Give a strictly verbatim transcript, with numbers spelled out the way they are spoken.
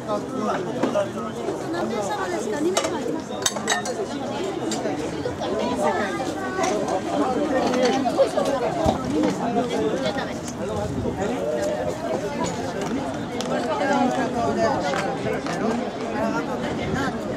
何名様ですか？に名様いきます。これ